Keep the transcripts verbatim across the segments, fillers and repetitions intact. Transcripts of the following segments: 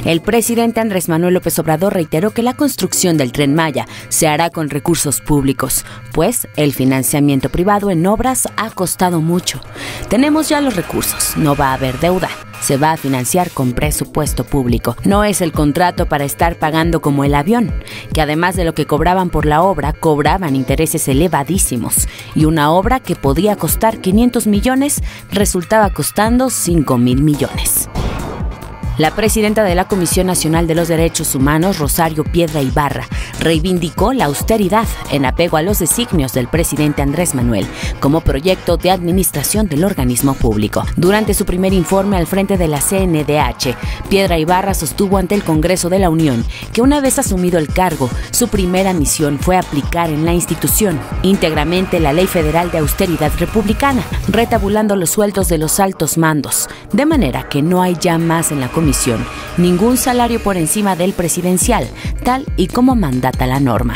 El presidente Andrés Manuel López Obrador reiteró que la construcción del Tren Maya se hará con recursos públicos, pues el financiamiento privado en obras ha costado mucho. Tenemos ya los recursos, no va a haber deuda. Se va a financiar con presupuesto público. No es el contrato para estar pagando como el avión, que además de lo que cobraban por la obra, cobraban intereses elevadísimos. Y una obra que podía costar quinientos millones resultaba costando cinco mil millones. La presidenta de la Comisión Nacional de los Derechos Humanos, Rosario Piedra Ibarra, reivindicó la austeridad en apego a los designios del presidente Andrés Manuel como proyecto de administración del organismo público. Durante su primer informe al frente de la C N D H, Piedra Ibarra sostuvo ante el Congreso de la Unión que una vez asumido el cargo, su primera misión fue aplicar en la institución íntegramente la Ley Federal de Austeridad Republicana, retabulando los sueldos de los altos mandos, de manera que no hay ya más en la comisión ningún salario por encima del presidencial, tal y como mandata la norma.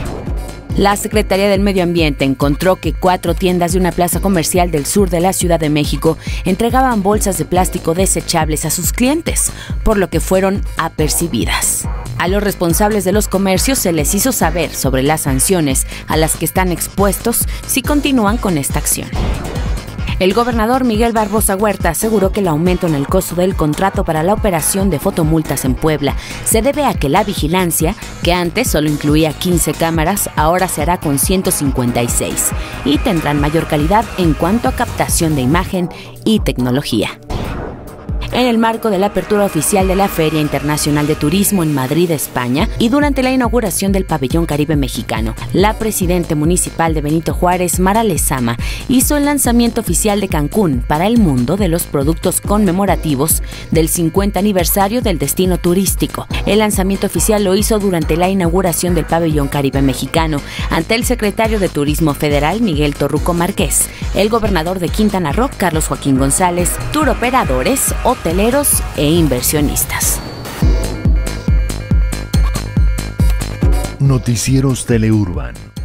La Secretaría del Medio Ambiente encontró que cuatro tiendas de una plaza comercial del sur de la Ciudad de México entregaban bolsas de plástico desechables a sus clientes, por lo que fueron apercibidas. A los responsables de los comercios se les hizo saber sobre las sanciones a las que están expuestos si continúan con esta acción. El gobernador Miguel Barbosa Huerta aseguró que el aumento en el costo del contrato para la operación de fotomultas en Puebla se debe a que la vigilancia, que antes solo incluía quince cámaras, ahora se hará con ciento cincuenta y seis y tendrán mayor calidad en cuanto a captación de imagen y tecnología. En el marco de la apertura oficial de la Feria Internacional de Turismo en Madrid, España, y durante la inauguración del Pabellón Caribe Mexicano, la presidenta municipal de Benito Juárez, Mara Lezama, hizo el lanzamiento oficial de Cancún para el mundo de los productos conmemorativos del cincuenta aniversario del destino turístico. El lanzamiento oficial lo hizo durante la inauguración del Pabellón Caribe Mexicano, ante el secretario de Turismo Federal, Miguel Torruco Márquez, el gobernador de Quintana Roo, Carlos Joaquín González, turoperadores, hoteleros e inversionistas. Noticieros Teleurban.